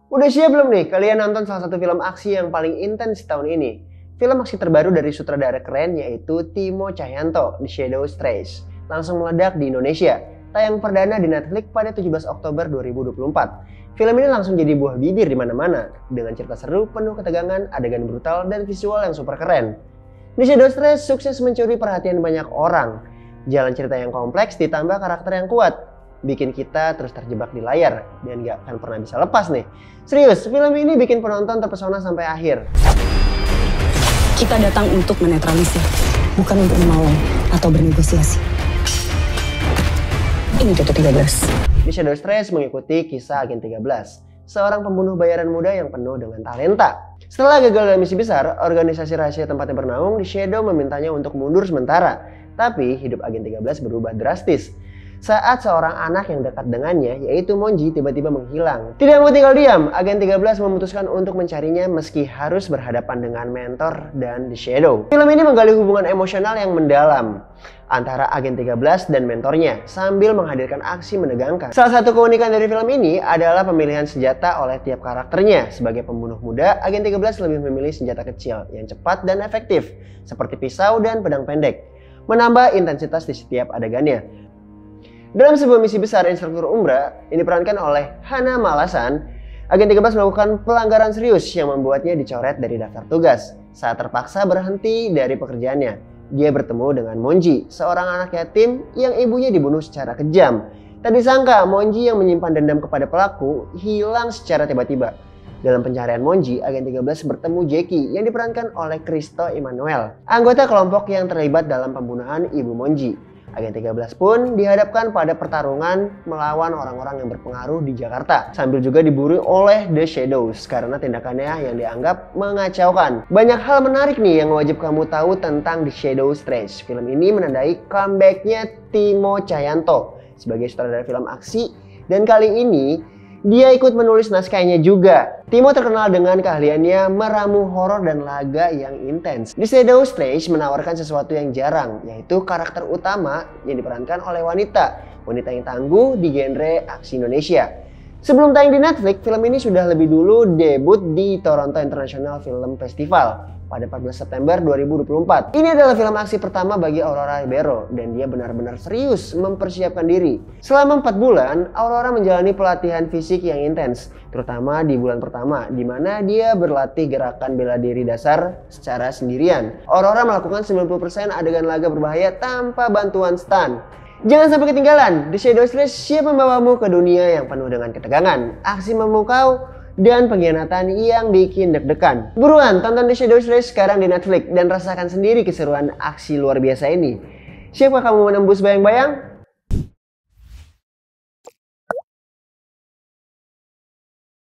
Udah siap belum nih kalian nonton salah satu film aksi yang paling intens tahun ini? Film aksi terbaru dari sutradara keren yaitu Timo Tjahjanto, The Shadows Trace. Langsung meledak di Indonesia. Tayang perdana di Netflix pada 17 Oktober 2024. Film ini langsung jadi buah bibir di mana-mana dengan cerita seru, penuh ketegangan, adegan brutal, dan visual yang super keren. The Shadows Trace sukses mencuri perhatian banyak orang. Jalan cerita yang kompleks ditambah karakter yang kuat, bikin kita terus terjebak di layar dan gak akan pernah bisa lepas nih. Serius, film ini bikin penonton terpesona sampai akhir. Kita datang untuk menetralisir, bukan untuk menolong atau bernegosiasi. Ini Tutu 13. The Shadows Trace mengikuti kisah Agen 13, seorang pembunuh bayaran muda yang penuh dengan talenta. Setelah gagal dalam misi besar, organisasi rahasia tempatnya bernaung, The Shadow memintanya untuk mundur sementara. Tapi hidup Agen 13 berubah drastis saat seorang anak yang dekat dengannya, yaitu Monji, tiba-tiba menghilang. Tidak mau tinggal diam, Agen 13 memutuskan untuk mencarinya meski harus berhadapan dengan mentor dan The Shadow. Film ini menggali hubungan emosional yang mendalam antara Agen 13 dan mentornya sambil menghadirkan aksi menegangkan. Salah satu keunikan dari film ini adalah pemilihan senjata oleh tiap karakternya. Sebagai pembunuh muda, Agen 13 lebih memilih senjata kecil yang cepat dan efektif seperti pisau dan pedang pendek, menambah intensitas di setiap adegannya. Dalam sebuah misi besar instruktur Umbra yang diperankan oleh Hana Malasan, Agen 13 melakukan pelanggaran serius yang membuatnya dicoret dari daftar tugas. Saat terpaksa berhenti dari pekerjaannya, dia bertemu dengan Monji, seorang anak yatim yang ibunya dibunuh secara kejam. Tak disangka Monji yang menyimpan dendam kepada pelaku hilang secara tiba-tiba. Dalam pencarian Monji, Agen 13 bertemu Jackie yang diperankan oleh Christo Emmanuel, anggota kelompok yang terlibat dalam pembunuhan ibu Monji. Agen 13 pun dihadapkan pada pertarungan melawan orang-orang yang berpengaruh di Jakarta, sambil juga diburu oleh The Shadows karena tindakannya yang dianggap mengacaukan. Banyak hal menarik nih yang wajib kamu tahu tentang The Shadows Trace. Film ini menandai comebacknya Timo Tjahjanto sebagai sutradara film aksi, dan kali ini dia ikut menulis naskahnya juga. Timo terkenal dengan keahliannya meramu horor dan laga yang intens. The Shadows Trace menawarkan sesuatu yang jarang, yaitu karakter utama yang diperankan oleh wanita yang tangguh di genre aksi Indonesia. Sebelum tayang di Netflix, film ini sudah lebih dulu debut di Toronto International Film Festival pada 14 September 2024. Ini adalah film aksi pertama bagi Aurora Ribeiro dan dia benar-benar serius mempersiapkan diri. Selama 4 bulan, Aurora menjalani pelatihan fisik yang intens, terutama di bulan pertama, di mana dia berlatih gerakan bela diri dasar secara sendirian. Aurora melakukan 90% adegan laga berbahaya tanpa bantuan stunt. Jangan sampai ketinggalan, The Shadows Trace siap membawamu ke dunia yang penuh dengan ketegangan, aksi memukau, dan pengkhianatan yang bikin deg-degan. Buruan tonton The Shadows Trace sekarang di Netflix dan rasakan sendiri keseruan aksi luar biasa ini. Siapkah kamu menembus bayang-bayang?